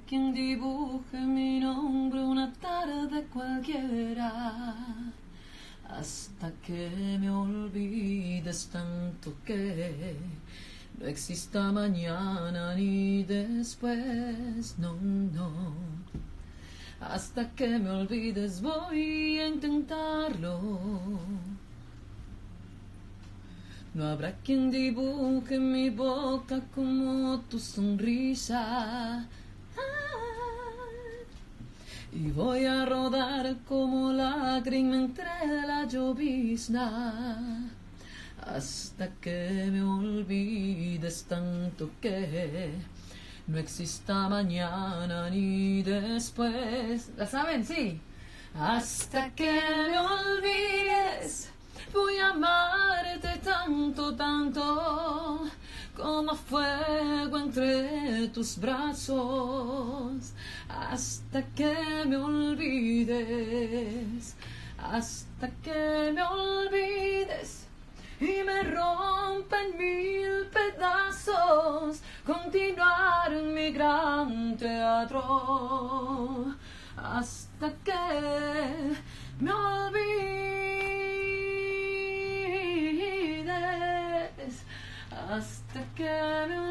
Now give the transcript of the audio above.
quien dibuje mi nombre una tarde cualquiera, hasta que me olvides tanto que no exista mañana ni después, no, no. Hasta que me olvides voy a intentarlo. No habrá quien dibuje en mi boca como tu sonrisa. Y voy a rodar como lágrima entre la llovizna, hasta que me olvides tanto que no exista mañana ni después. ¿La saben? Sí. Hasta que me olvides voy a amarte tanto, tanto, como fuego entre tus brazos, hasta que me olvides, hasta que me olvides y me rompa en mil pedazos, continuar en mi gran teatro, hasta que me olvides, hasta que me